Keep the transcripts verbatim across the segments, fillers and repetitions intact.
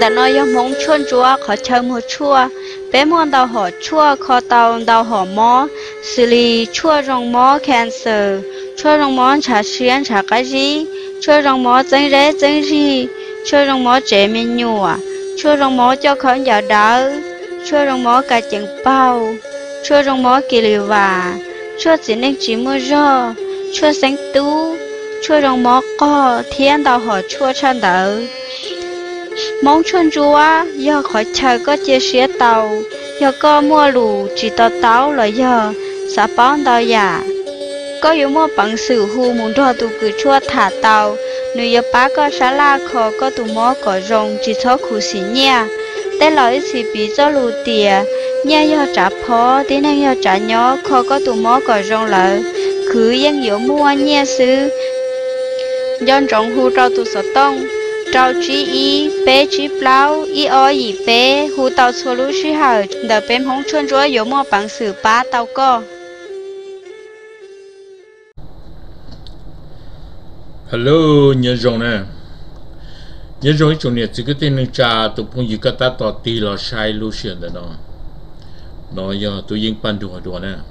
đã nói do mong chuôn chúa khó chơi một chua bé mòn đào họ chua khó tàu đào họ mó xử lý chua rong mó cancer chua rong mó trả xuyên trả cái gì chua rong mó chân rễ chân gì chua rong mó trẻ men nhùa chua rong mó cho khó giả đỡ chua rong mó cả chừng bao chua rong mó kỳ liều và chua chỉ nên chỉ mưa rơ chua sáng tú chua rong mó co thiên đào họ chua chân đỡ mong chuôn chúa do khỏi chờ có chia sẻ tàu do có mua lù chỉ tàu tàu là do xã bón tàu giả có yếu mua bằng sự hù muốn cho tụ cử chua thả tàu nếu giờ bá có xã la khó có tụ mó có rồng chỉ cho khu xí nha để lợi thì bị cho lù tìa nha do trả phó tí năng do trả nhỏ khó có tụ mó có rồng lợi cứ dân yếu mua nha sư do rồng hù trao tụ sở tông trâu chỉ y bé chỉ plau y o y bé hu tàu xua lú chỉ hở đờ bên hông chuôn chúa yếu mò bằng sử bá tàu co. Hello nhớ rồng nè nhớ rồng chỗ này chỉ có tên người cha tụi phong gì cả ta tỏ tì là sai lưu xuyên đó nó nó giờ tụi yên pan đùa đùa nè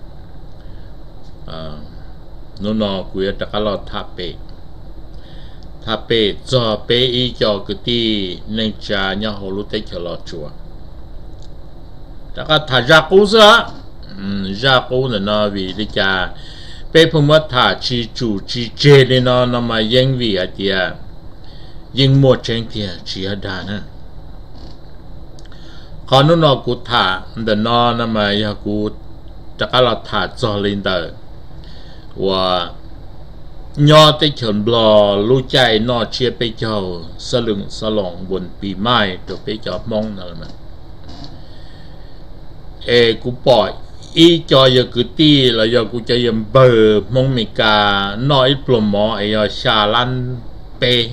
à nó nó cuối ta cả lo tháp bể thà bê cho bê ý cho cái tí nên cha nhau hồ lúc tết cho lo chùa, ta cái thà ra cố ra, ra cố là nó vì đi cha bê phong mất thà chỉ chủ chỉ chế lên nó nó mà yên vì ở địa, yên mua trên địa chỉ ở đà nè, còn nó nó cũng thà, để nó nó mà ya cũng ta cái là thà cho lên đời, và nhỏ tới chuẩn bò lưu chạy nó chia bây giờ sờ lưng sờ lỏng buồn bị mai rồi bây giờ mong nào mà ê cũng bỏ ý cho giờ cứ ti là giờ cũng cho giờ bờ mong mình cả nói plom mỏ ấy giờ xà lan bê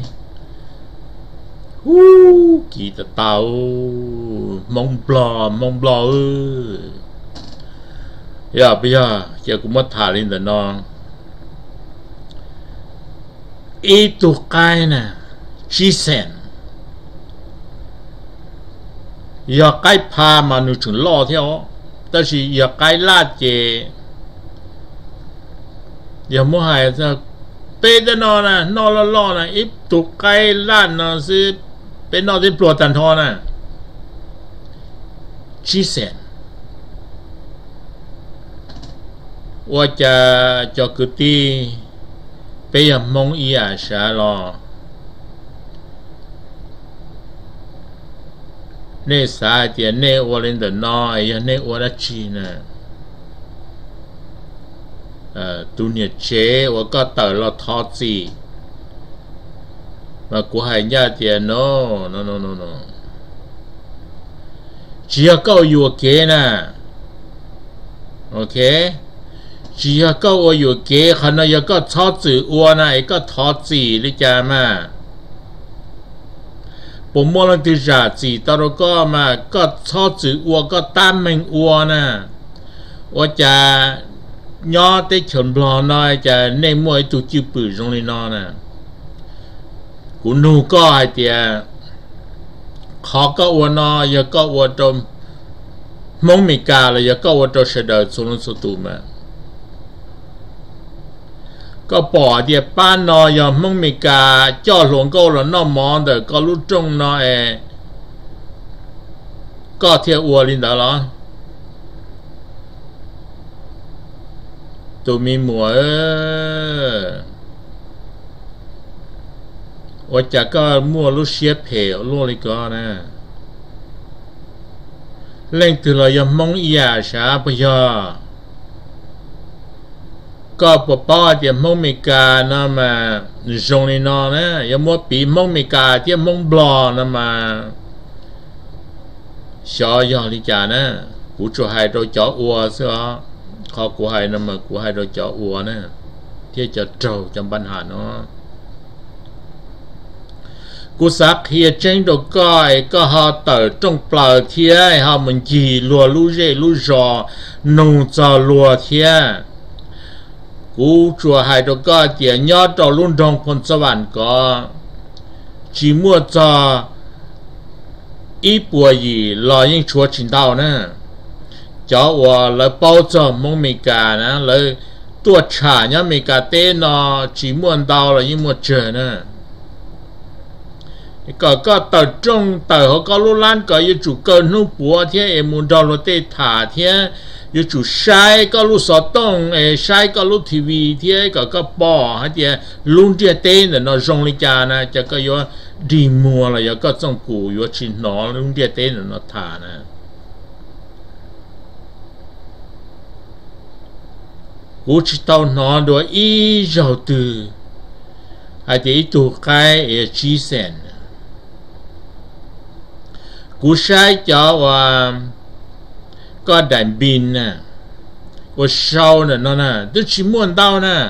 hú kỳ ta tao mong bò mong bò ơi giờ bây giờ giờ cũng mất thả lên rồi nó itu cái nè chi sen giờ cái pha mà nó chuẩn lo theo但是giờ cái lá chè giờ mua hàng ra bê đó nó nè nó lo lo nè ít tu cái lá nó是bê nó đến bùa tàn thọ nè chi sen 我จะจะกุฏิไปยังมองอีอาชาลอเนสาเดียเนวอลินเดน้อยยังเนวอลจีนะเอ่อตัวเนี่ยเจ้ว่าก็เตอเราทอดสิมากูให้ญาติเดียโน่โน่โน่โน่โน่只要够有给呢 OK 只要够我有给可能有个超子窝呢一个套子你知道吗ผมมองดูจากจีตอนก็มาก็ชอบจือวัวก็ตามมันวัวนะว่าจะย่อได้ชนบลอน้อยจะในมวยตัวจิ้วปืนตรงนี้นอนะกูนูก็ไอเดียขอก็วัวนอยาก็วัวจมมองมีกาเลยยาก็วัวจมเสด็จสุนทรตูมาก็ปอเดียป้านนอยอมงมีกาจ่อหลวงก็หลวงนอมอนเดก็รู้จงนอเอก็เที่ยวอัวลินดาล้อตัวมีหมัวเออว่าจะก็มั่วรู้เชียเพลรู้เลยก็นะเล่นตัวเรายังมองอีอาชาพยาก็ปป้อเดี๋ยวมองมีกานะมาจงนี่นอนะอย่ามัวปีมองมีกาเดี๋ยวมองบลอนะมาชอยอลิจานะกูจะให้เราจ่ออัวซะขอกูให้นะมากูให้เราจ่ออัวนะที่จะเจ้าจำปัญหาเนาะกูสักเฮียเจงดอกก้อยก็หาเต่อจงเปล่าเทียหามันจีลัวลู่เร่ลู่จอนุ่งจอลัวเทียกูจัวให้ตัวก็เจียยอดต่อรุ่นทองพลสวรรค์ก็จีมัวจอ ít bùa gì lo những chúa chính đạo nè cho và lời bao giờ mong mình cả nè lời tua trả nhá mình cả tên nó chỉ muốn đau là những một trời nè có có tờ trong tờ họ có lúc lan có những chủ cơ nụ bùa thế em muốn đau là tê thả thế những chủ sai có lúc sợ tông sai có lúc ti vi thế có có bỏ hay thế luôn thế tên là nó rong lên cha nè cho có yếu đi mua là yếu có trong củ yếu chỉ nó luôn thế tên là nó thả nè cú chỉ tao nó đôi ý giàu từ hay thì tụ cái ở chi sen cú sai cho và có đèn pin nè có sau nè nó nè tôi chỉ muốn tao nè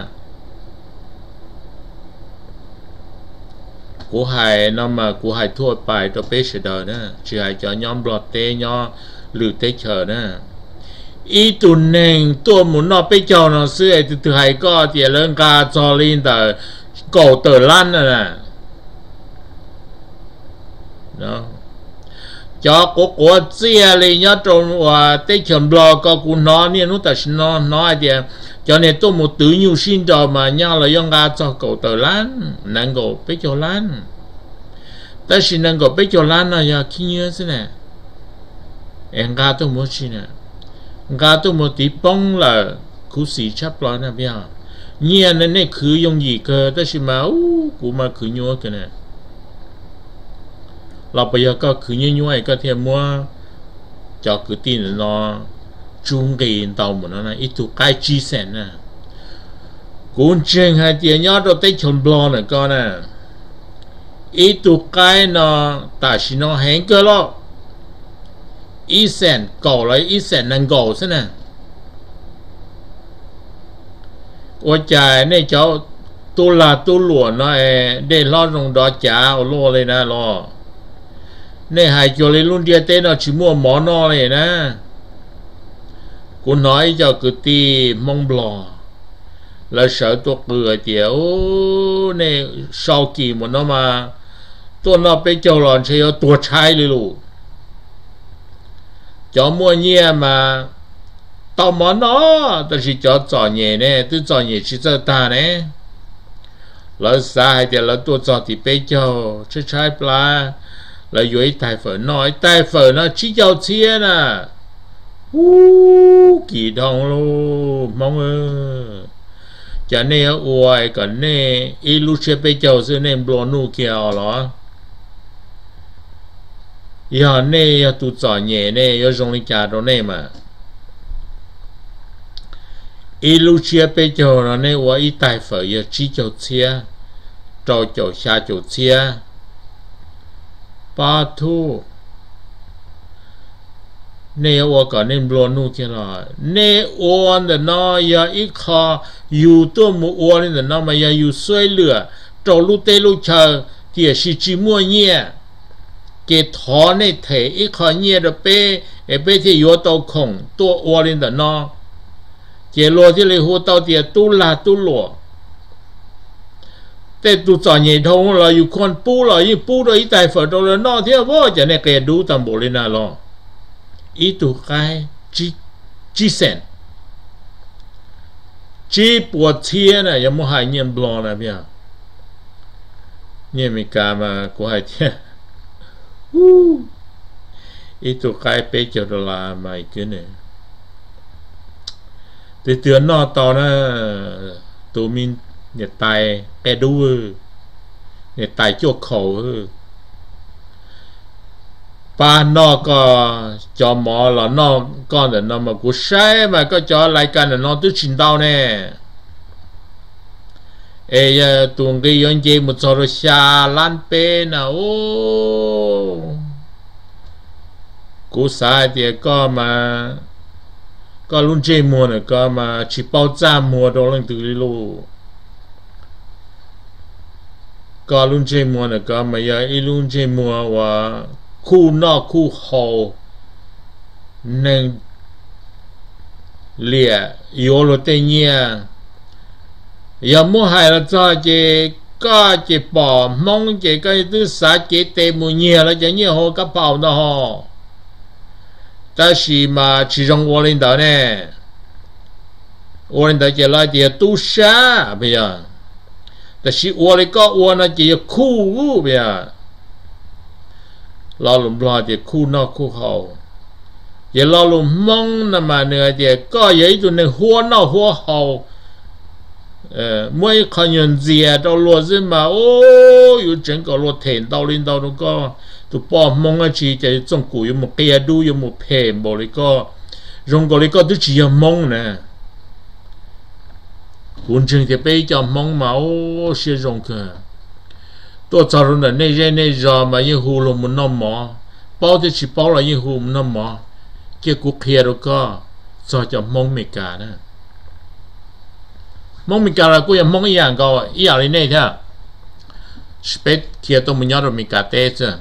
cú hai nó mà cú hai thua bài cho bé sẽ đời nè chỉ hai cho nhóm lọt tê nhau lử tê chờ nè ý tụ nền tôi muốn nó bây giờ nó xưa thì từ hai có thì lên ca cho lên tờ cổ tờ lan này nè đó cho có có chia lên nhớ trong và tết chấm lo có cũng nó nên nó ta nó nói thì cho nên tôi một tự nhiều xin cho mà nhau là do ca cho cổ tờ lan năng cổ bây giờ lan ta xin năng cổ bây giờ lan là giờ khi nhớ thế này em ca tôi muốn xin nè gà tôi một tí bông là cú sĩ chấp lo nè bây giờ nhiên nên này cứ dùng gì cơ ta chỉ mà u cú mà cứ nhua cái này là bây giờ có cứ nhua nhua có thể mua cho cứ tin nó chung cái tàu mà nó là ít tu cái chi sen nè cú chơi hai tiền nhớ rồi tới chọn lo nè con nè ít tu cái nó ta chỉ nó hẹn cơ lo ít sen cổ lấy ít sen năng cổ thế nè ôi trời này cháu tu là tu lụa nó để lo rồng đó chả ở lo lên nè lo này hai chỗ lấy luôn dia tên nó chỉ mua món nó này nè cô nói cho cứ ti mong bò là sợ tôi cười kiểu này sau kỳ một nó mà tôi nó bây giờ là sẽ có tua trái luôn cho mua nhẹ mà tao món nó ta chỉ cho trò nhẹ nè tôi trò nhẹ chỉ cho ta nè lỡ sai thì lỡ tôi trò thì bây giờ chứ trái pla là dưới tài phở nói tài phở nó chỉ cho chia nè kỳ đồng luôn mong ơi cho nên ôi còn nè ilu chơi bây giờ xưa nên blo nu kia đó giờ này giờ tụt giỏi nhẹ này giờ dùng linh trả đó này mà ilu chia bây giờ nó này và ít tài phở giờ chỉ cho chia cho cho xa cho chia ba thu này và cả nên blow nu kia là này oan de nó giờ ít khó yêu tôi mua oan de nó mà giờ yêu xoay lửa cho lúc tê lúc chờ thì là chỉ mua nhẹ cái thọ này thể ít khó nhẹ được bé bé thì yếu tàu khổng tôi oan lên de nó cái lúa thì lấy hồ tàu thì tu là tu lúaแต่ตัวจอใหญ่ทงเราอยู่คนปูเราอยู่ปูเราอีแต่ฝนเราเนาะที่ว่าจะเนี่ยแกดูตามโบเลยนะล่ะอีตัวใครจีจีเซนจีปวดเทียนะยังไม่หายเงียบล้อนะพี่อ่ะเนี่ยมีการมากูหายเทียวู้อีตัวใครเป๊ะจะลามาอีกเนี่ยแต่เตือนนอต่อนะตัวมินเนี่ยตายแกดูเนี่ยตายชั่วเขาป้านอกก็จอหมอหล่อนอกก้อนแต่นอมากูใช้มาก็จอรายการแต่นอตู้ชินดาวเนี่ยเอ้ยตุงกียอนเจมุจอรชาลันเป็นนะโอ้กูสายเดียก็มาก็รุ่นเจมัวเนี่ยก็มาชิเป้าจ้ามัวโดนลังตือลูก็ลุงเจมัวเนี่ยก็มาอย่าอีลุงเจมัวว่าคู่นอกคู่หอหนึ่งเลี้ยโยโลเตเนียอย่ามัวหายละจ้าเจ có chỉ bỏ mong chỉ cái thứ xã chỉ tệ mùi nhiều là chỉ nhiều hồ cấp bảo đó hồ ta chỉ mà chỉ trong vô linh đó nè vô linh đó chỉ là chỉ tu sa bây giờ ta chỉ vô linh có vô nó chỉ khu bây giờ lo lùm lo chỉ khu nó khu hậu chỉ lo lùm mong là mà nữa chỉ có giấy tụi này hoa nó hoa hậu mỗi khả nhân gì đâu lo gì mà ô yêu整个lo田到领导那个都把梦啊只在中国有冇给都有冇骗冇那个中国那个都只有梦呢完全就被叫梦嘛哦是中国多早人的那人那人嘛一户了没那么包的只包了一户没那么结果骗那个就叫梦没干呢mong mình cả là cô em mong ý hàng câu ý hàng lên đây thế spet kia tôi muốn nhớ rồi mình cả tết chứ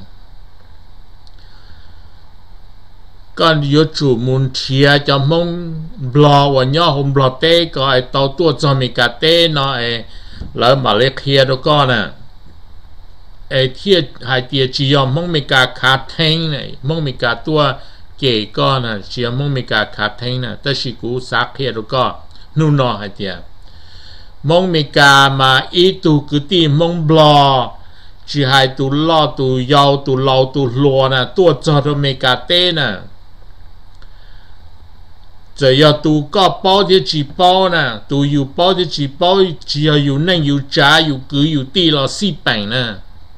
còn yếu chủ muốn chia cho mong bò và nhớ hôm bò tết có ai tàu tua cho mình cả tết nó ấy lỡ mà lấy kia đó con nè ấy thiệt hai tiệt chỉ yom mong mình cả khát thanh này mong mình cả tua kể con nè chỉ mong mình cả khát thanh nè tất sĩ cú sát kia đó con nu nọ hai tiệt mong mi ca mà ít tu cứ tìm mong bò chỉ hai tu lo tu giàu tu lâu tu lúa nè tu cho rồi mi ca tê nè giờ giờ tu có bao nhiêu chỉ bao nè tu yêu bao nhiêu chỉ bao chỉ là yêu nên yêu trả yêu cứ yêu đi là xí bảnh nè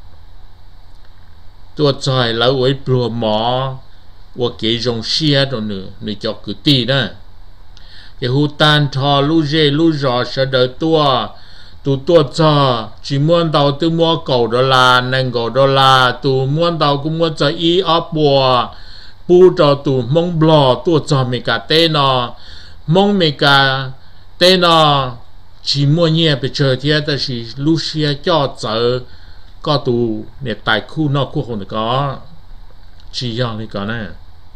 tu cho là với bùa mỏ và cái dòng xe rồi nữa để cho cứ đi nè cái hú tan thò lu dê lu giò sẽ đợi tua tu tua cho chỉ muốn đầu tu mua cầu đô la nên cầu đô la tu muốn đầu cũng muốn cho ý ấp bùa bu cho tu mong bò tua cho mình cả tên nó mong mình cả tên nó chỉ muốn nhẹ bị chơi thì ta chỉ lu xe cho chở có tu để tại khu nó khu không được có chỉ do này có nè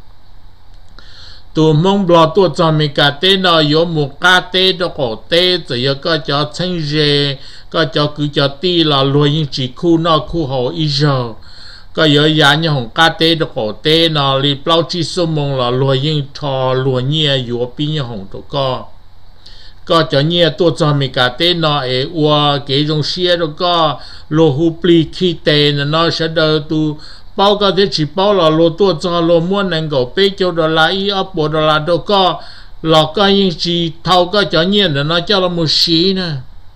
tu mong bò tu cho mình cả tên nó có một cá tê đó có tê rồi có cho chân dê có cho cứ cho ti là luôn những chỉ khu nó khu hồ ít giờ có giờ giá như hồng cá tê đó có tê nó li bao chi số mong là luôn những thò luôn nhẹ yếu pin như hồng đó có có cho nhẹ tu cho mình cả tên nó ấy qua cái dòng xe đó có lô hụp li khi tên nó sẽ đỡ tu bao cái thế chỉ bao là lô tua cho lô muốn năng cầu bê cho đô la ý ấp bộ đô la đâu có là cái những chỉ thâu cái cho nhiên là nó cho là một xí nè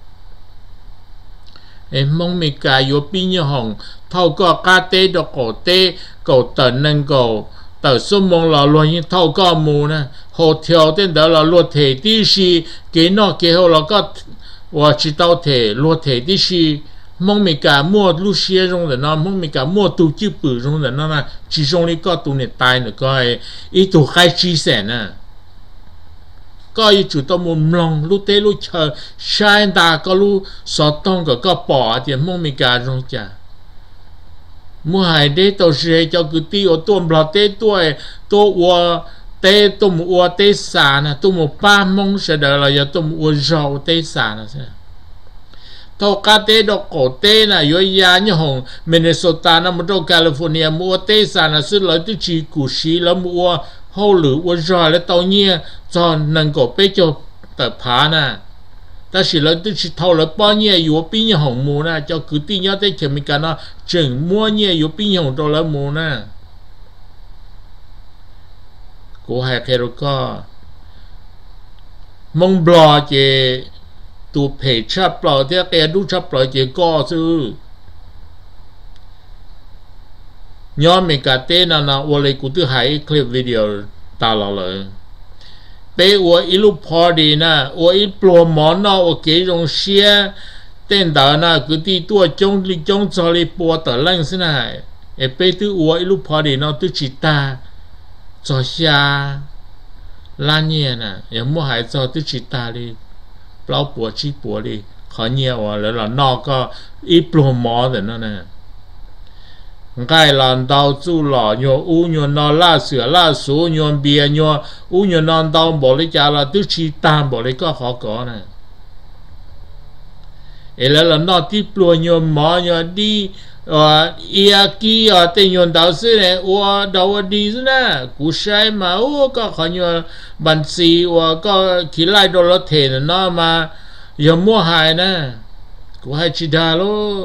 em mong mình cả yếu pin như hồng thâu có cá tê đó cổ tê cổ tận năng cầu tờ số mong là luôn như thâu có mù nè hồ theo tên đó là lô thể tí xí cái nó cái hồ là có và chỉ tao thể lô thể tí xí mong mình cả mua lu xe trong đó nó mong mình cả mua tu chữ bự trong đó nó là chỉ trong này có tu này tài nữa coi ít tu khai chi sẻ nè coi chủ tao muốn lòng lu tê lu chờ sai ta có lu sọt tông có có bỏ thì mong mình cả trong chả mua hai đế tao xe cho cứ ti ở tuần bao tê tuổi tôi qua tê tôi mua tê xả nè tôi mua ba mong sẽ đợi là giờ tôi mua rau tê xả nè thâu cá tê đó cổ tê là yếu giá như hồng Minnesota nó một đâu California mua tê sản là xứ lợi từ chỉ củ xí là mua hậu lửa mua rồi là tàu nhia cho nâng cổ bê cho tờ phá nè ta chỉ lợi từ chỉ thâu là bao nhiêu yếu pin như hồng mua nè cho cứ tin nhớ tới chuyện mình cả nó chừng mua nhiều yếu pin như hồng đâu là mua nè của hai cái đó có mong bò chỉ tu phải chấp lại thì cái đu chấp lại chỉ có chứ nhớ mình cả tên là nào ở đây cũng tự hay clip video ta là rồi bây giờ ít lúc party na ở ít pro món na ở cái trong xe tên đó na cứ đi tua trong đi trong cho đi bỏ tờ lăng thế này ở bây giờ ở ít lúc party na tự chỉ ta cho xa lan nhẹ nè em mua hải cho tự chỉ ta đi bao bùa chi bùa đi khó nhiều à là nó có ít pro mỏ rồi nó nè cái lần đầu chú lò nhô u nhô nó la sữa la số nhô bia nhô u nhô non đầu bỏ lấy cha là tức chi tam bỏ lấy có khó có nè เอแล้วเรานอที่ปลัวโยมหมอโยดีว่าอีอากีอ่ะเตยนดาวสิเนี่ยว่าดาวดีสินะกูใช้มาโอ้ก็ขยนบัญชีว่าก็ขี้ไล่โดนรถเทนนอมาอย่ามัวหายนะกูให้ชิดาโล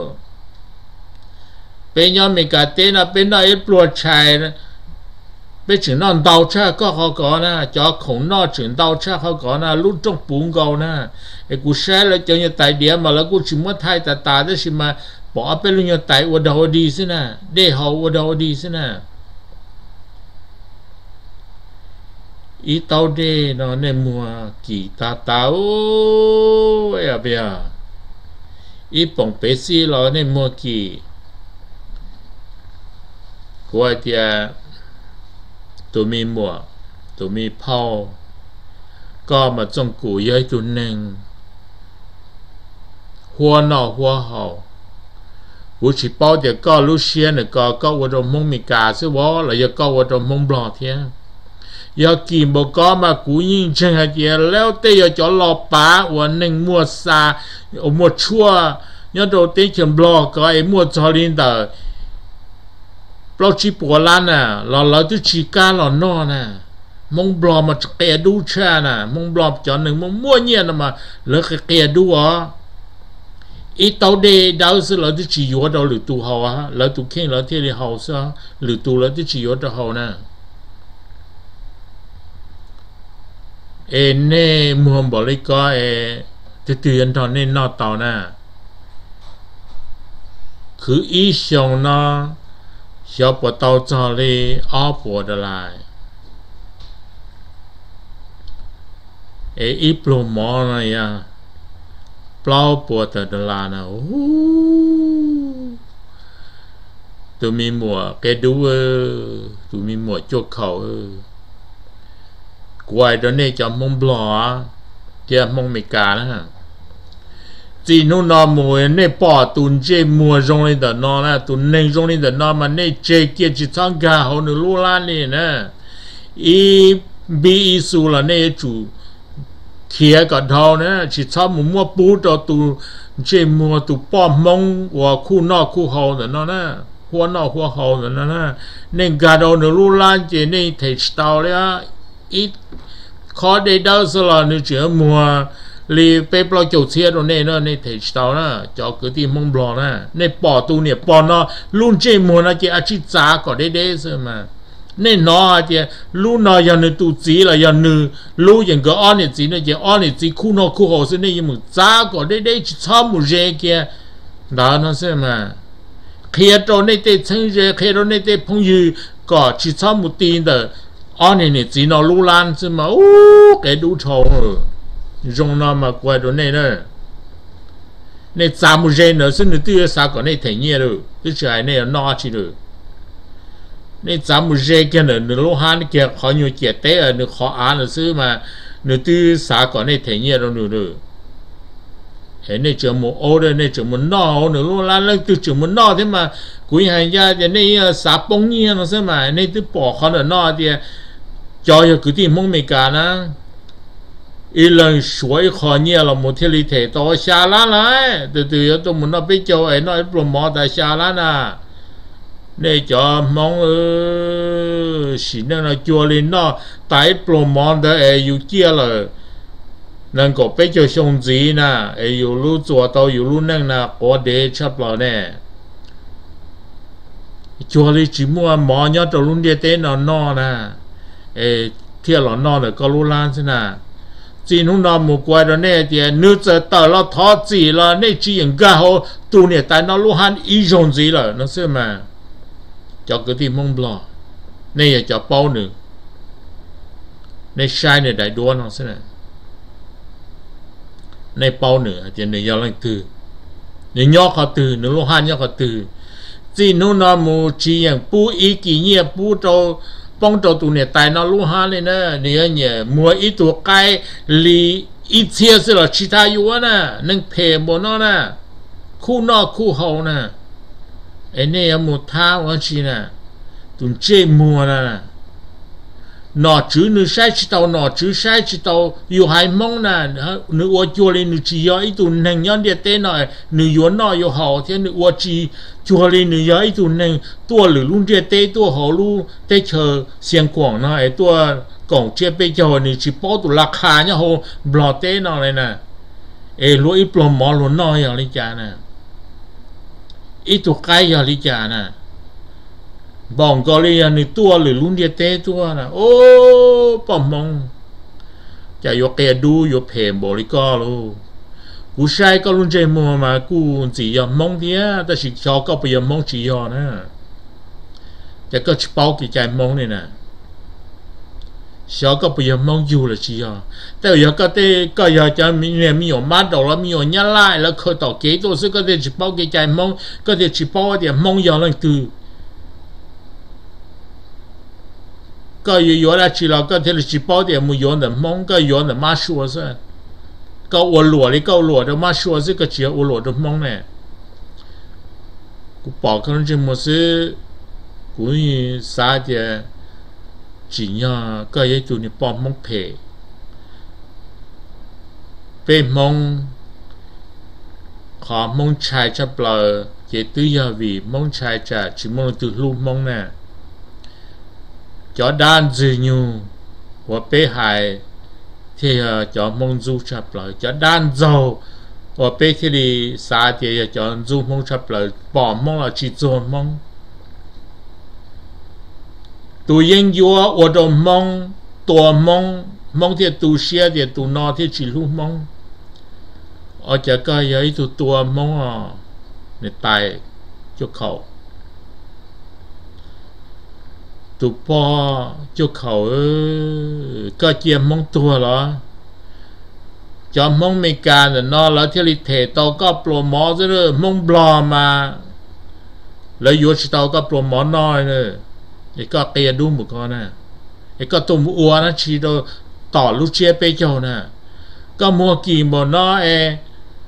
เป็นยอมมีการเต้นเป็นนายปลัวชัยนะเป็นถึงนอนดาวชาก็เขาก่อนนะจอของนอถึงดาวชาเขาก่อนนะรุ่นจงปุ่งเก่านะไอ้กูใช้แล้วจะยังตายเดียวมาแล้วกูชิมว่าไทยตาตาได้ชิมาบอกเป็นลุงยังตายว่าดาวดีสินะได้เขาว่าดาวดีสินะอีเต้าเด่นอนในมัวกี่ตาเต้าเอ้ยเบียอีปงเปซี่เราในมัวกี่กูไอเดียตัวมีหมวกตัวมีเผาก็มาจงกูย้ายตัวหนึ่งหัวหน้าหัวเห่ากูchỉ bao giờ có lúc xưa này có có vật trong mông mì cà chứ bó là giờ có vật trong mông bò thế giờ kìm bộ có mà cú nhìn chân hạt giờ léo tê giờ cho lò bá và nâng mua xa mua chua nhớ đầu tiên chừng bò có ấy mua cho lên tờ bao chỉ bỏ lan à lò lò tôi chỉ cá lò no nè mông bò mà kẹt đu cha nè mông bò cho nâng mông mua nhiên mà lỡ cái kẹt đu à ít tàu đề đào sư là tôi chỉ yếu đâu lử tu hậu á là tu khen là thế thì hậu sao lử tu là tôi chỉ yếu đâu hậu nè ê nè mua bỏ lấy có ê từ từ anh thằng nên nọ tàu nè cứ ý xong nó sao bỏ tàu cho đi ó bỏ được lại ê ít lô mỏ này à plau bùa tờ đờ là nào tụi mình mùa cái đu tụi mình mùa chốt khẩu quay đó này cho mông bò kia mông mì cá đó chỉ nó nó mùa này bỏ tụi chơi mùa rong lên tờ nó là tụi nên rong lên tờ nó mà này chơi kia chỉ thằng gà hậu nữa lú lan này nè ý bị su là này chủ kia cả thâu nữa chỉ cho một mua bút cho tụ chơi mua tụ bom mông và khu nọ khu hậu rồi nó nè khu nọ khu hậu rồi nó nè nên gà đầu nó lu lan chỉ nên thấy tàu đấy ít khó để đâu sao là nó chỉ mua li bếp lo chậu xe rồi nên nó nên thấy tàu nè cho cứ tìm mông bò nè nên bỏ tụ nè bỏ nó luôn chơi mua nó chỉ ăn chỉ giá có đấy đấy thôi mà nên nó thì lu nó giờ nó tụ chỉ là giờ nó lu những cái ăn này chỉ nó chỉ ăn này chỉ khu nó khu hồ sẽ nên những một giá có đây đây chỉ cho một rẻ kia đó nó sẽ mà khi đó này để chân rẻ khi đó này để phong dư có chỉ cho một tiền đó ăn này này chỉ nó lu lan chứ mà ô cái đủ trâu rồi dùng nó mà quay đó này nữa này giá một rẻ nữa sẽ nó tiêu sao có này thấy nhiều rồi cái trái này nó chỉ được nên giảm một giây kia nữa nữa lúc hắn kia khó nhiều chuyện té ở nữa khó án nữa xứ mà nữa tư xã có này thấy nhiều đâu nữa nữa thế này chỉ một ô đây này chỉ một nọ nữa lúc lan lên từ chỉ một nọ thế mà quý hành gia thì này xã bông nhiên nó xứ mà này tư bỏ khó nữa nọ thì cho cứ tìm mong mình cả na ít lần suối khó nhiều là một thế lý thể to xa lắm lại từ từ tôi muốn nó biết cho ấy nó pro mò tại xa lắm à này cho mong ơ xin nó chua lên nó tại promote đó ấy yêu kia là nên có biết cho xong gì nè ấy yêu lu chùa tao yêu lu năng nè có để chấp vào nè chua lên chỉ mua mỏ nhớ tao luôn đi tới nó no nè ấy kia là no là có lu lan thế nè chỉ lúc nào một quay đó nè thì nước giờ tao nó thọ gì là nè chỉ những cái hồ tu nè tại nó lu han ý dùng gì là nó sẽ mà cho cái gì mông bò này là cho bao nữa này sai này đại đua nó sẽ này này bao nữa thì này giao lên từ này nhỏ họ từ nữa lúc hai nhỏ họ từ chỉ nó nó một chỉอย่างปูอีกี่เนี่ยปูโตป้องโตตัวเนี่ยตายnó lúc hai này nèเนี่ยเนี่ยmua ítตัวไก่ลีít chia sẽ là chỉ taอยู่นะนั่งเพลบนnó nèคู่นอกคู่เฮานะไอ้เนี่ยหมดท้าวันชีน่ะตุนเจมัวน่ะ nọ chữ nữ sai chỉ tàu nọ chữ sai chỉ tàu yêu hai mong nè nữ ô chua lên nữ chỉ yêu ít tu neng nhon địa tên nọ nữ yêu nọ yêu hậu thế nữ ô chỉ chua lên nữ yêu ít tu neng tua lử luôn địa tên tua hậu lu tê chờ xiên quảng nọ ấy tua cổng chia bây giờ nữ chỉ bao tu lạc hà nhá hồ bò tên nọ này nè ê lúa ít plom mỏ luôn nọ yêu lý cha nè ít tu cái yêu lý cha nè bỏng có li ni tua lử luôn địa tế tua nè ô bỏng mong chả yo kè đu yo phèm bỏ li co luôn cú sai có luôn chơi mua mà cú chỉ yo mong thế ta chỉ cho có bây giờ mong chỉ yo nè chả có chỉ bao cái trái mong này nè cho có bây giờ mong dù là chỉ yo tại giờ có thể có giờ cho mình này mình有mắt đầu là mình有nhát lại là khởi tàu kế tôi sẽ có thể chỉ bao cái trái mong có thể chỉ bao điểm mong yo là từ có有了去了，个天是包点没有的梦，个有的嘛说是，个我落的个落的嘛说是个只我落的梦呢，我包可能这么是，关于啥的，怎样个也就你包梦陪，被梦，ขอ梦ชายจะเปล่า也对呀为梦ชายจะ只梦对路梦呢。cho đan dư nhu và bế hài thì cho mong du chập lại cho đan dầu và bế thì đi xa thì cho du mong chập lại bỏ mong là chỉ dồn mong tụ yên dùa và đồ mong tùa mong mong thì tụ xe thì tụ nọ thì chỉ lúc mong ở chả có giấy tụ tùa mong à để tài cho khẩu tụ po cho khẩu có chiếm mong tua đó cho mong mấy cái là nó là thiết lý thể tao có pro mỏ rồi mong bò mà lấy vô chỉ tao có pro mỏ nói nữa cái có kia đúng một con nè cái có tôm uo nó chỉ đâu tỏ lúc chia bây giờ nè có mua kỳ mà nó e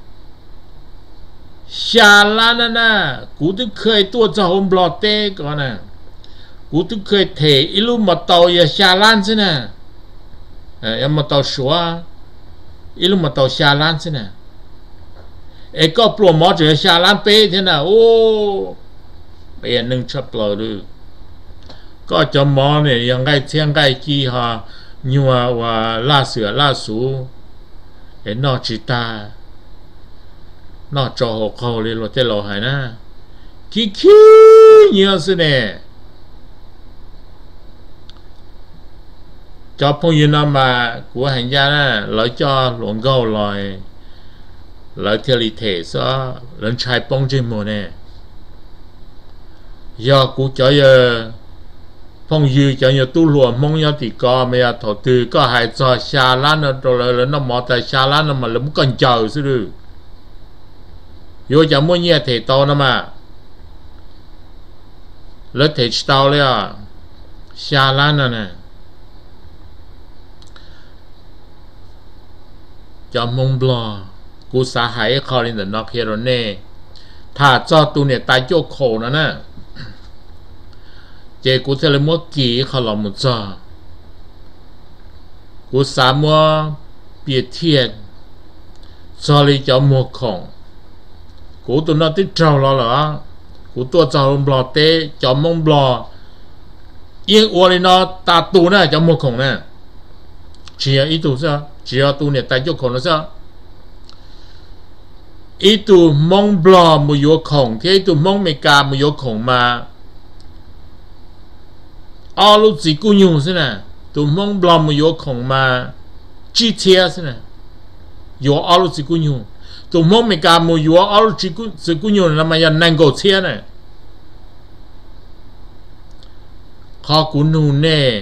xa lan nè cú tức khơi tua cho hôm bò tê con nè cú tức khơi thể ít lúc mà tàu giờ xa lan thế nè em mà tàu xóa ít lúc mà tàu xa lan thế nè ấy có pro mỏ chỉ xa lan pe thế nào ô bây giờ nâng chấp lời được có cho mỏ này yang gai thiên gai chi ha nhua và la sửa la sú ấy nó chỉ ta nó cho họ khâu lên rồi thế lo hay na khi khi nhiều thế này cho phong yên mà của hành gia nè lấy cho luồng gầu rồi lấy theo lý thể sao lần trái bông trên mùa nè do cú cho giờ phong dư cho nhiều tu lùa mong nhau thì có mấy thổ từ có hai cho xa lan rồi là nó mò tại xa lan mà lắm còn chờ xứ được vô cho mua nhẹ thể to nó mà lấy thể tao đấy à xa lan nè cho mong bò cú xã hải khó lên được nó kia rồi nè thà cho tu này tại chỗ khổ nữa nè chế cú sẽ lấy mua kỹ khó lòng một giờ cú xã mua biệt thiện cho lấy cho mua khổng cú tụi nó tích trâu lo là cú tua cho bò tê cho mong bò yên ua lên nó ta tu nè cho mua khổng nè chỉ là ý tu sao chỉ là tu này tại chỗ khổng nó sao ý tu mong bò một yếu khổng thế tu mong mày cả một yếu khổng mà ở lúc gì cũng nhung thế nè tu mong bò một yếu khổng mà chi tiết thế nè yếu ở lúc gì cũng nhung tu mong mày cả một yếu ở lúc gì cũng gì cũng nhung là mày ăn năng cầu tiết nè khó cũng nu nè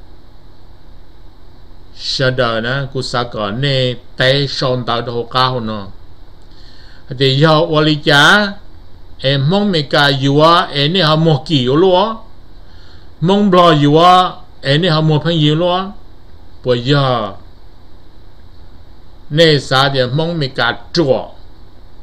sau đó nè cú sa cỏ nè tay son tạo đồ cao nó thì giờ wali cha em mong mấy cái yếu em này họ mua kiểu luôn mong bò yếu em này họ mua phong yếu luôn bây giờ nè sao thì mong mấy cái chùa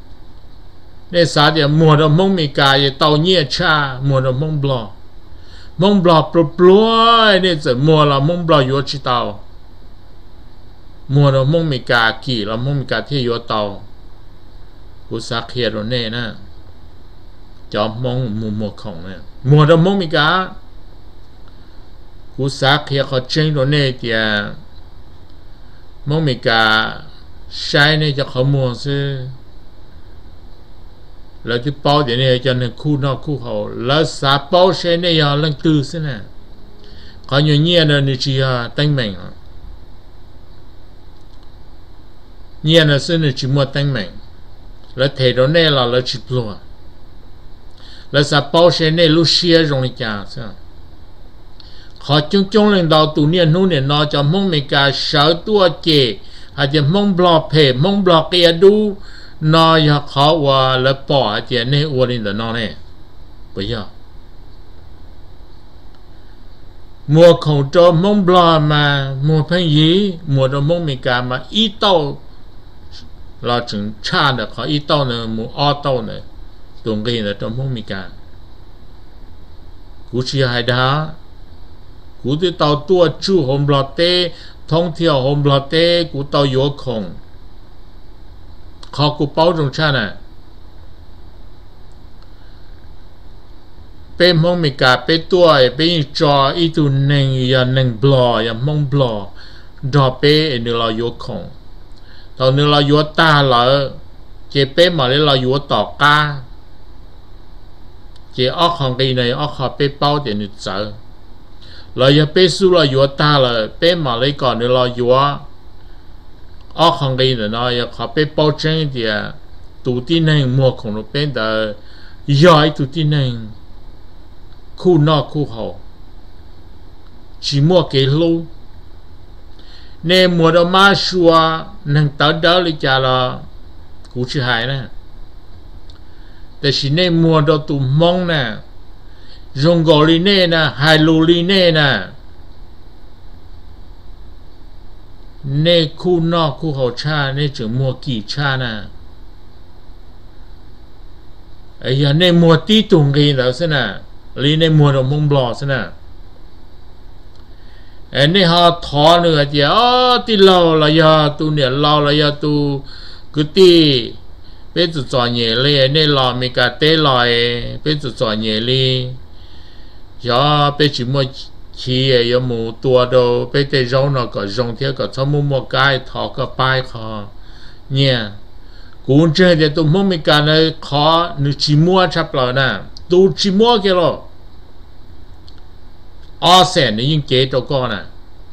nè sao thì mua được mong mấy cái tàu nhẹ cha mua được mong bò mong bò pro pro này giờ mùa là mong bò yếu chỉ tàu mùa là mong mi cà kỳ là mong mi cà thiên yếu tàu cú sát kia rồi nè nè cho mong mùa mùa khổng nè mùa là mong mi cà cú sát kia họ chơi rồi nè thì mong mi cà sai này cho họ mùa chứ là cái bao tiền này cho nên khu nó khu hậu là xã bao xe này giờ lần tư thế này có nhiều nhiên là như chỉ tăng mạnh nhiên là sẽ chỉ mua tăng mạnh là thế đó này là là chỉ luôn là xã bao xe này lúc xưa rồi chả sao họ chung chung lên đầu tụ niên nu niên nó cho mong mình cả sáu tua chè hay là mong blog phe mong blog kia đu nó giờ khó và là bỏ tiền này uổng đi là nó này bây giờ mua khẩu cho mong bò mà mua phanh gì mua đồ mong mình cả mà ít tàu là chừng cha được khó ít tàu nữa mua o tàu nữa tổng cái là trong mong mình cả cú chỉ hai đó cú thì tàu tua chu hôm bò tê thông thiểu hôm bò tê cú tàu yếu khổng khó cụ bao trong cha này bên mong mình cả bên tuổi bên trò ít tu neng ya neng blo ya mong blo đỏ bên nữa là yếu khổng tao nữa là yếu ta là chỉ bên mà là yếu tỏ ca chỉ óc hàng cái này óc hàng bên bao tiền được sợ là ya bên su là yếu ta là bên mà lấy còn nữa là yếu ở hàng cái này nó họ bị bao trang thì tụi tin này mua khổng lồ bên đó giỏi tụi tin này khu nọ khu hậu chỉ mua cái lô nên mua đồ má xua nâng tới đó lấy trả là cú chỉ hai nèแต่chỉ nên mua đồ tụi mong nè dùng gạo li nè nè hai lô li nè nè nè khu nọ khu hậu cha nè chỉ mua kỳ cha nè ấy giờ nè mua tí tùng gì đó xem nè li nè mua đồ mông bò xem nè ấy nè họ thọ nữa thì ó tí lâu là giờ tu nè lâu là giờ tu cứ tí bây giờ chọn nhẹ li nè lò mi cả tê lòi bây giờ chọn nhẹ li giờ bây chỉ mua khi ấy mù tua đồ bây giờ rau nó có rong theo có cho mua mua cái thọ có bài khó nhẹ cũng chơi thì tụi mua mình cả này khó nếu chỉ mua chấp lại nè tụi chỉ mua cái lo ở sen này những chế độ con nè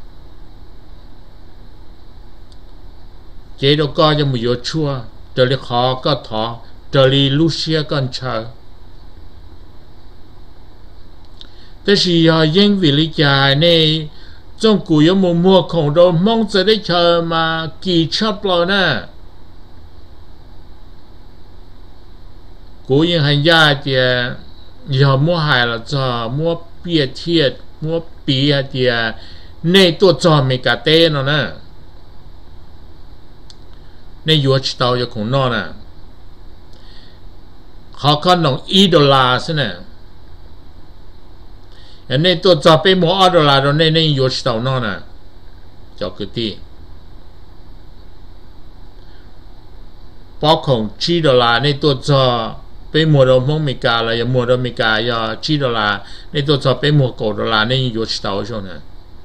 chế độ con cho một yếu chua trở lại khó có thọ trở lại Lucia con chờแต่是要因为理解呢，中国有冇摸空到蒙着的车嘛，记差了呢？古人很压的，要摸海了做摸别贴摸别的，那多做没个得了呢？那有知道有空闹呢？เขาก็น้องอีดอลลาร์ใช่ไหมอันนี้ตัวจะเป็นหมออัลลาร์ตรงนี้นี่อยู่ที่ตรงนั้นนะจอกที่พอของชีดอลลาร์นี่ตัวจะเป็นหมอดอมมิกาเลยหมอดอมิกาอย่าชีดอลลาร์นี่ตัวจะเป็นหมอกดอลลาร์นี่อยู่ที่ตรงนั้นนะ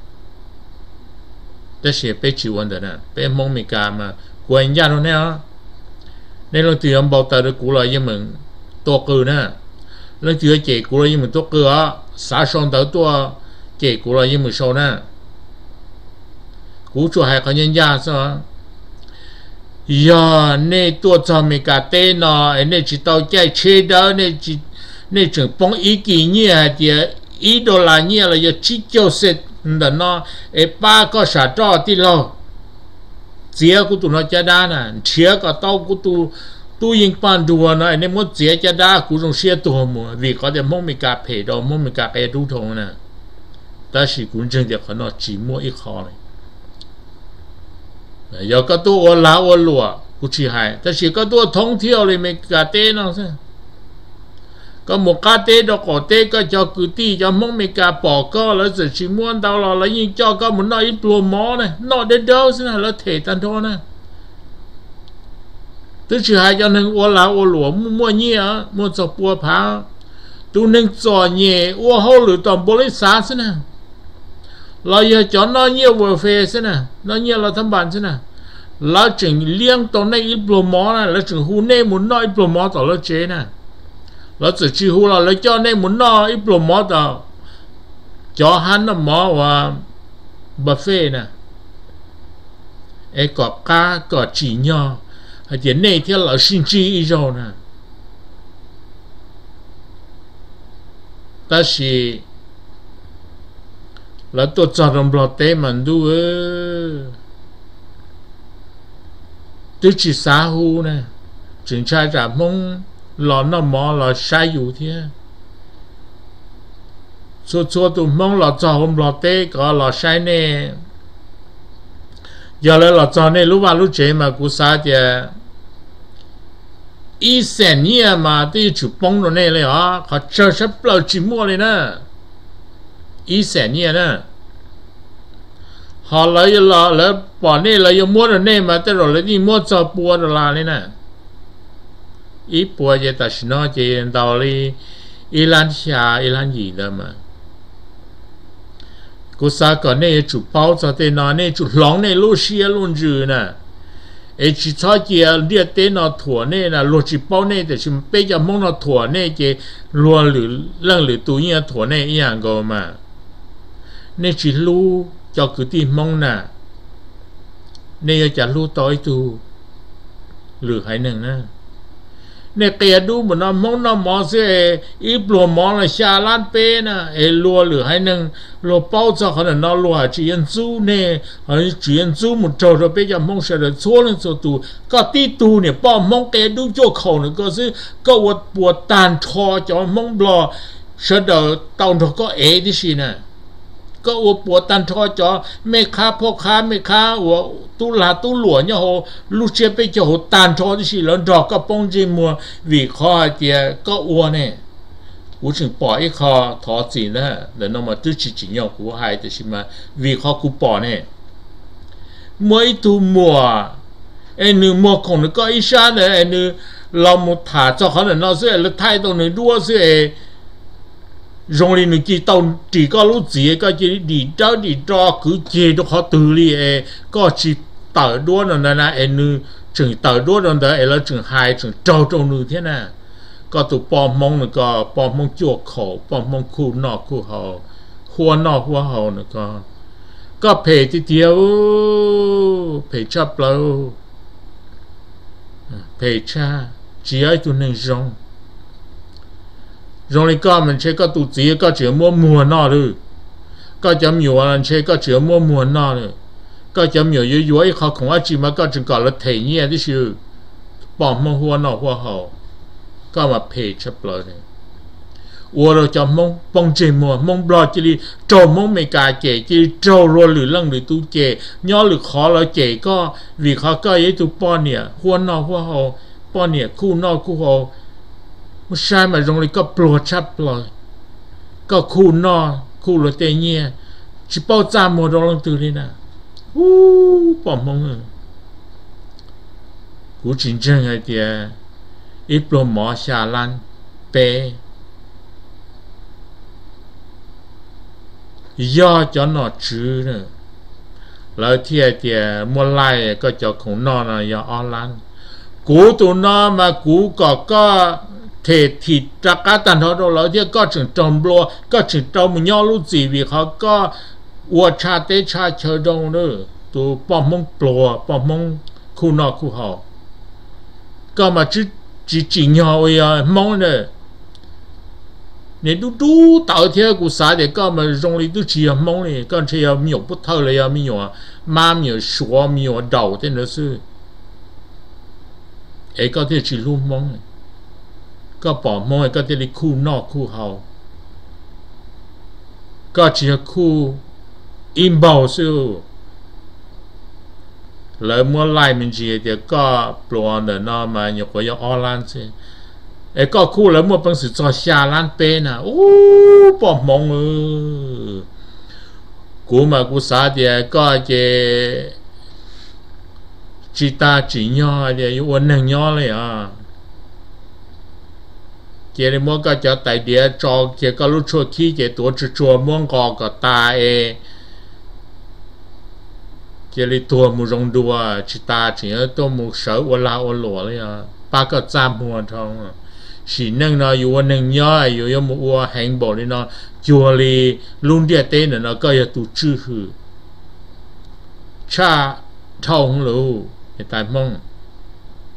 แต่เสียเป็นชีวันเดินนะเป็นมงมิกามาควรยากตรงนี้อ่ะในเราเตรียมบอกแต่กูเลยยังมึงตัวกูนะเราเจอเจ๊กูเลยยังมึงตัวกูอ่ะสาสองตัวตัวเจ๊กูเลยยังมึงโซนะกูช่วยให้เขายังยากซะอย่าในตัวจอมิกาเต้นอ่ะในจิตเอาใจเชื่อได้ในจิตในจึงปองอีกี่เนี่ยเดียอีดอลลาร์เนี่ยเราจะชิเจ้าเสร็จนั่นเนาะไอ้ป้าก็สาจอที่เราเสียกูตัวน้อยจะได้น่ะเชียก็เต้ากูตัวตัวยิงปานดัวนะไอ้เนี่ยมันเสียจะได้กูต้องเสียตัวมัววิเขาจะมองมีการเพดมองมีการเอดูทงนะแต่สิกูจึงจะขนาดจีมัวอีกคอเลยอย่าก็ตัวอลาอลัวกูชี้ให้แต่สิก็ตัวท่องเที่ยวเลยไม่การเต้นเอาซะก có một cá tê đó có tê có cho cứ ti cho mong mấy cá bỏ có là giờ chỉ muốn đâu là lấy những cho có muốn nói ít lúa mó này nó đến đâu xin là thể tan thôi nè tức chỉ hai cho nên ô lá ô lúa mua nhẹ mua cho bùa phá tu nên cho nhẹ ô hậu lửa toàn bộ lấy xá xin nè là giờ cho nó nhiều vừa phê xin nè nó nhiều là thâm bản xin nè là chừng liêng tao này ít lúa mó này là chừng hu nê muốn nói ít lúa mó tao là chế nè là chỉ chỉ hu là lấy cho nên muốn nói ít lúa mó tao cho hắn nó mó và buffet nè ấy có cá có chỉ nhỏ hay tiền này theo là sinh chi rồi nè ta chỉ là tôi cho đồng bào tế mình đu tôi chỉ xã hu nè chính trai trả mong lo nó mò lo sai dụ thế số số tụi mong lo cho đồng bào tế có lo sai nè giờ là cho nên lúc vào lúc chế mà cú sa thì ý sản nhia mà đi chụp bông rồi nàyเลยฮะเขาเจอชับเราจิมัวเลยนะý sản nhia nè họ lấy là lấy bỏ này lấy mua rồi này mà tới rồi lấy đi mua cho bùa rồi là này nè ý bùa vậy ta xin nói chỉ đầu đi ý lan xa ý lan gì đó mà cô sa còn này chụp bao cho tên nó này chụp lóng này lúc xưa luôn chứ nè ấy chỉ cho kia địa tên nó thua này là lúc chụp bao này thì chỉ bây giờ mong nó thua này chỉ luôn lử lăng lử túi nhà thua này ý hàng cơ mà này chỉ lu cho cứ tìm mong nè này chỉ lu tối tu lử hai nâng nè nè kia đu mà nó mong nó mò sẽ ít lúa mò là xa lan pe nè ấy lúa lửa hay nâng lúa bao cho họ là nó lúa chỉ ăn chú nè họ chỉ ăn chú một trâu rồi bây giờ mong sẽ được xóa lên số tu có tí tu nè bao mong kia đu cho khẩu nữa có chứ có một bộ tàn thò cho mong lò sẽ được tàu nó có ế đi xí nè có một bộ tàn thò cho mấy khá phô khá mấy khá tu là tu lúa nhau họ lúc trước bây giờ họ tàn thò đi xí lớn đỏ có bông gì mua vì khó thì có uo nè u chừng bỏ ít khó thọ gì nè để nó mà tư chỉ chỉ nhau của hai thì mà vì khó cú bỏ nè mỗi tu mùa em nữ mùa còn nó có ít sao nè em nữ lòng một thả cho họ là nó sẽ là thay đổi nó đua sẽ dùng lên những cái tàu chỉ có lúc gì có chỉ đi đâu đi cho cứ chế được họ từ li có chỉ tờ đua nó là em nữ chừng tờ đua nó đó là chừng hai chừng trâu trâu nữ thế nào có tụ bom mông nữa có bom mông chuột khổ bom mông khu nọ khu hậu hoa nọ hoa hậu nữa có có phê tí tiêu phê chấp lâu phê cha chỉ ai tụ nên rong rong đi có mình chơi có tụ gì có chỉ mua mùa nọ rồi có chấm nhiều anh chơi có chỉ mua mùa nọ rồi có chấm nhiều yếu yếu ấy họ không ai chỉ mà có chừng có là thể nhẹ đi chứ bom mông hoa nọ hoa hậu có mà phê chấp lời này ủa rồi cho mong bông chê mùa mong bò chỉ đi trâu mong mấy cả chè chỉ trâu rồi lử lăng lử tu chè nhỏ lử khó là chè có vì khó có ấy tu bò nè hoa nọ hoa hậu bò nè khu nọ khu hậu một sai mà rong đi có bò chấp lời có khu nọ khu là tê nhẹ chỉ bao cha mùa đó lăng từ đi nè ú bỏ mong rồi cú chính chân hay thì ít lúa mỏ xà lan pe do cho nó chữ nữa lời thiệt thì mua lại có cho không nó là do on lan cú tụ nó mà cú có có thể thịt ra cá tàn họ đâu lời thiệt có chừng trồng lúa có chừng trồng một nhau lúc gì vì họ có uo cha tế cha chờ đâu nữa tụ bỏ mông lúa bỏ mông khu nọ khu họ có mà chứ chỉ chỉ nhỏ vậy mong nè nếu đu đu tạo theo của xã để có mà dùng đi đu chỉ mong này con chơi nhiều bút thâu là nhiều mà nhiều số nhiều đầu thế nữa chứ ấy có thể chỉ luôn mong có bỏ mong có thể đi khu nọ khu hậu có chỉ khu im bảo sư lời mua lại mình chỉ để có plon để nó mà nhiều có ở Ireland chứ ấy có khu lớn một bằng sự cho xa lan bê nè ô bỏ mong ư cú mà cú xá thì có cái chỉ ta chỉ nhỏ thì yêu ôn năng nhỏเลยà cái này mua cái cho tại địa cho cái cái lúc chua khí cái tổ chức chua mua có cái ta ấy cái nàyตัวมูรงดัวจิตาจิเอตัวมูเสือวันลาวันหลัวเลยอ่ะป้าก็จำหัวทองสีนึงเนาะอยู่วันนึงย่อยอยู่ยมูวัวแหงบ่เลยเนาะจัวลีลุงเดียเต้นเนาะก็อย่าตูจื้อหือชาทองรู้ไอ้ตายมง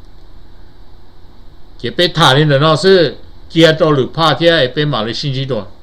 เก็บไปถ่ายนี่เนาะซื้อเกียร์ตัวหรือผ้าที่ไอ้เป็นหมาเลยชิ้นจีตัว